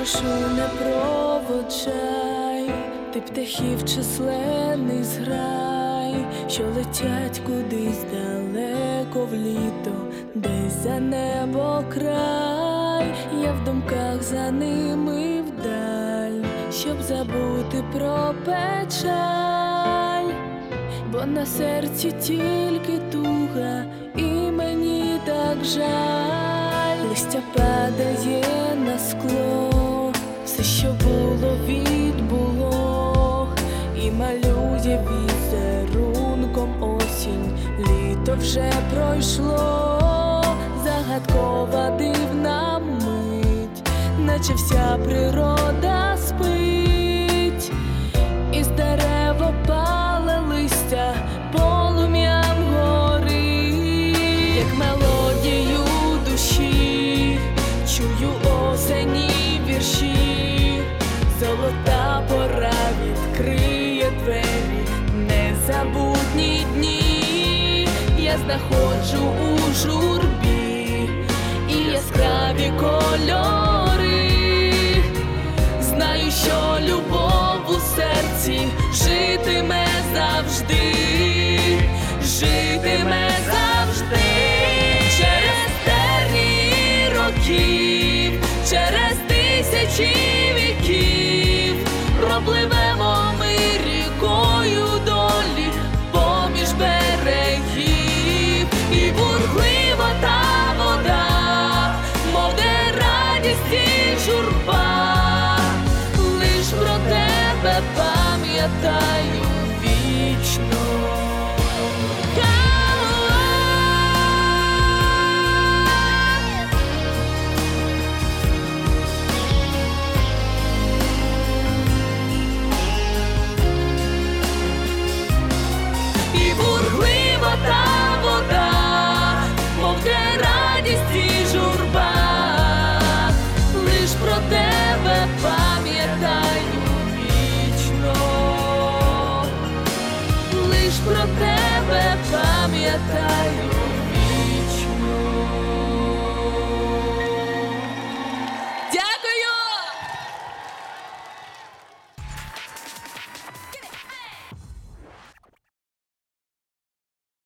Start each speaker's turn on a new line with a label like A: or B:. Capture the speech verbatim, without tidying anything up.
A: прошу, не проводжай, ти птахів численний зграй, що летять кудись далеко в літо, десь за небо край. Я в думках за ними вдаль, щоб забути про печаль, бо на серці тільки туга, і мені так жаль. Листя падає на скло, все, що було, відбуло, і малює візерунком осінь. Літо вже пройшло, загадкова дивна мить, наче вся природа спить, із дерев опале листя полум'ям горить, як мелодію душі чую осені вірші. Золота пора відкриє двері, незабутні дні. Я знаходжу у журбі і яскраві кольори. Знаю, що любов у серці житиме завжди, житиме завжди. Через тернії років, через тисячі віків пропливемо ми рікою долі поміж берегів. І бурхлива та вода, мов де радість і журба, лиш про тебе пам'ятаю вічно.